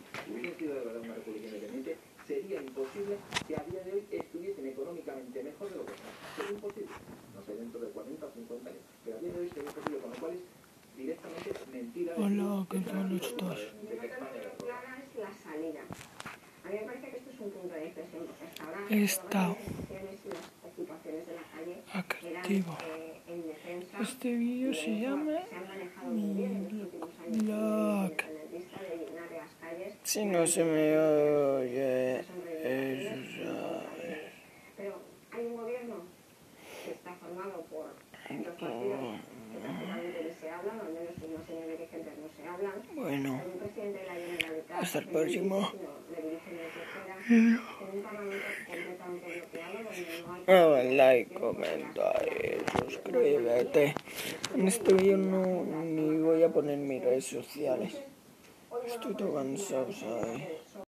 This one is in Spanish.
Si hubiesen sido de verdad una república independiente, sería imposible que a día de hoy estuviesen económicamente mejor de lo que están. Sería imposible. No sé, dentro de 40 o 50 años. Pero a día de hoy sería imposible, con lo cual es directamente mentira. Hola, ¿qué tal estás? Clara es la salida. A mí me parece que esto es un punto de inflexión, porque hasta ahora Está las manifestaciones y las ocupaciones de la calle activo. eran en defensa. Este vídeo se llama Se han manejado muy bien en los últimos años Mi blog. independentista de llenar las calles. Si no se me oye, eso sabes. Pero hay un gobierno que está formado por dos partidos que prácticamente ni se hablan, o al menos unos señores dirigentes no se hablan. Bueno, Hay un presidente de la Generalitat hasta el próximo. le dirigen desde fuera, en un parlamento completamente bloqueado donde no hay Like, comenta y suscríbete. En este vídeo ni voy a poner mis redes sociales. Estoy todo cansado, ¿sabes?